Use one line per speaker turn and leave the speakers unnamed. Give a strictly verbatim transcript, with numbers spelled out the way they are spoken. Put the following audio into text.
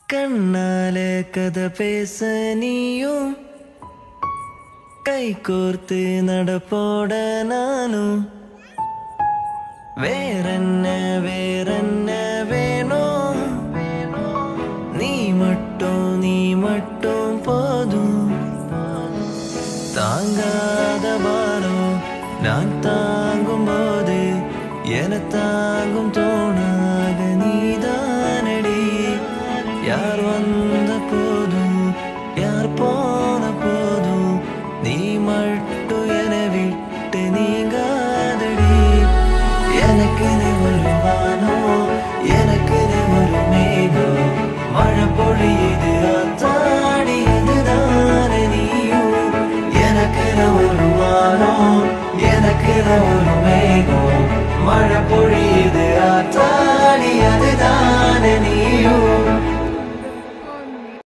கண்ணாலே கதை பேச நீயும் கை கோர்த்து நடப்போட நானும் வேறென்ன வேறென்ன வேணும் நீ மட்டும் நீ மட்டும் போதும் தாங்காத பாரம் நான் தாங்கும் போது என தாங்கும் தோணாக நீதானடி யார் வந்த போதும் யார் போன போதும் நீ மட்டும் என விட்டு நீங்காதடி எனக்கு நீ வருவானோ எனக்கு நீ ஒரு மேகம் மழை பொழியுது தாடியதுதானே நீயும் எனக்கு வருவானோ எனக்கு ஒரு மேகம் மழை பொழி